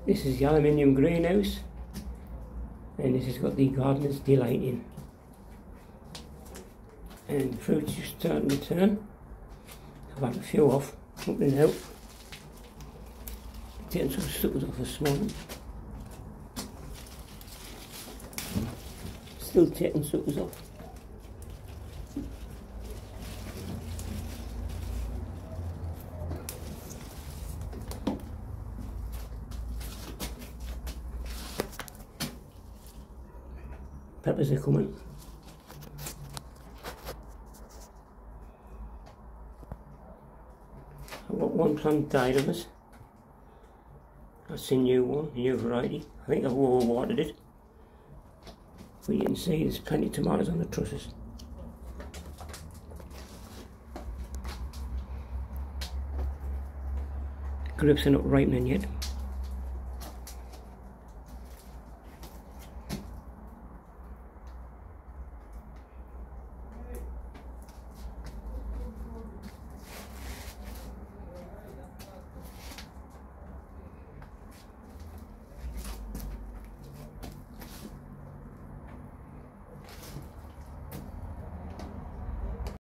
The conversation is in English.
This is the aluminium greenhouse, and this has got the gardener's delight in. And the fruit's just starting to turn. I've had a few off, up and out. Taking some suckers off this morning. Still taking suckers off. Peppers are coming. I've got one plant died of us. That's a new one, a new variety. I think I've overwatered it. But you can see there's plenty of tomatoes on the trusses. Grapes are not ripening yet.